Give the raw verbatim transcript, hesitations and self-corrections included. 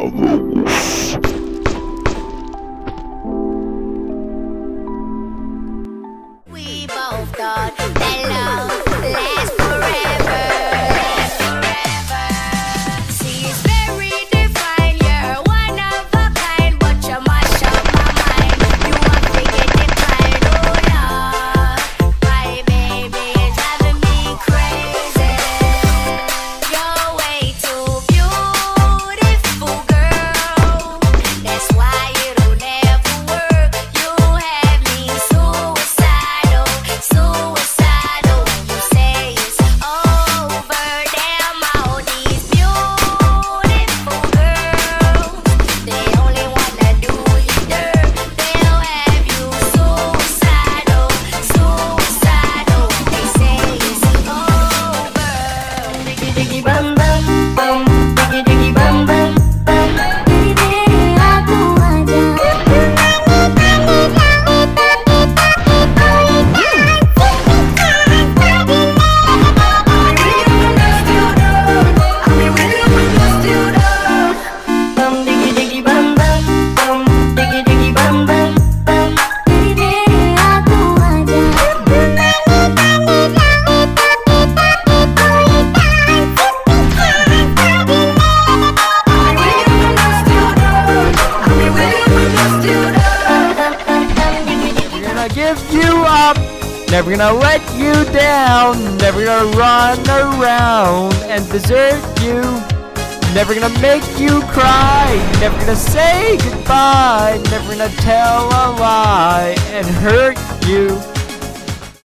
We both thought that love lasts forever, lasts forever. See, it's very divine. You're one of a kind, but you mash up my mind. You want to get declined, oh Lord. My baby is driving me crazy. You're way too beautiful, girl. That's why it'll never work. You have me suicidal, suicidal. When you say it's over, damn all these beautiful girls, they only wanna do you dirt. They'll have you suicidal, suicidal. When they say it's over. Diggy diggy bum bum bum, diggy diggy bum bum bum. Didi aku aja. Bum diggy diggy bum bum bum, diggy diggy bum bum bum. Didi aku aja. We're gonna give you up, never gonna let you down, never gonna run around and desert you, never gonna make you cry, never gonna say goodbye, never gonna tell a lie and hurt